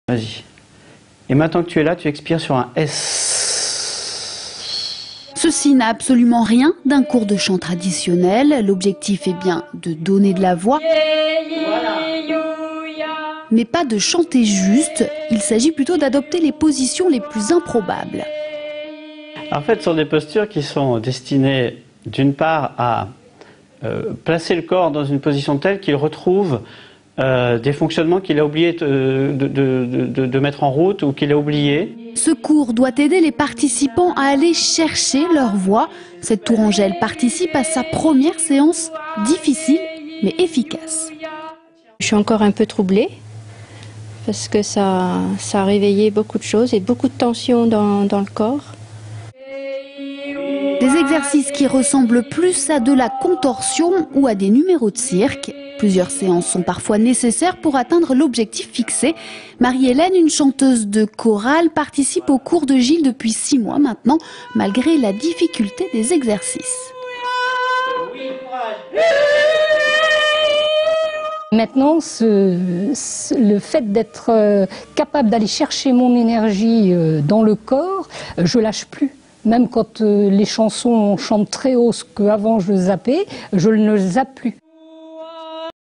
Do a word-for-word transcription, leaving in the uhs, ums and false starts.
Vas-y. Et maintenant que tu es là, tu expires sur un S. Ceci n'a absolument rien d'un cours de chant traditionnel. L'objectif est bien de donner de la voix, mais pas de chanter juste. Il s'agit plutôt d'adopter les positions les plus improbables. En fait, ce sont des postures qui sont destinées, d'une part, à euh, placer le corps dans une position telle qu'il retrouve euh, des fonctionnements qu'il a oublié de, de, de, de, de mettre en route ou qu'il a oublié. Ce cours doit aider les participants à aller chercher leur voix. Cette tourangelle participe à sa première séance difficile mais efficace. Je suis encore un peu troublée parce que ça, ça a réveillé beaucoup de choses et beaucoup de tensions dans, dans le corps. Des exercices qui ressemblent plus à de la contorsion ou à des numéros de cirque. Plusieurs séances sont parfois nécessaires pour atteindre l'objectif fixé. Marie-Hélène, une chanteuse de chorale, participe au cours de Gilles depuis six mois maintenant, malgré la difficulté des exercices. Maintenant, ce, ce, le fait d'être euh, capable d'aller chercher mon énergie euh, dans le corps, euh, je lâche plus. Même quand euh, les chansons chantent très haut, ce qu'avant je zappais, je ne le zappe plus.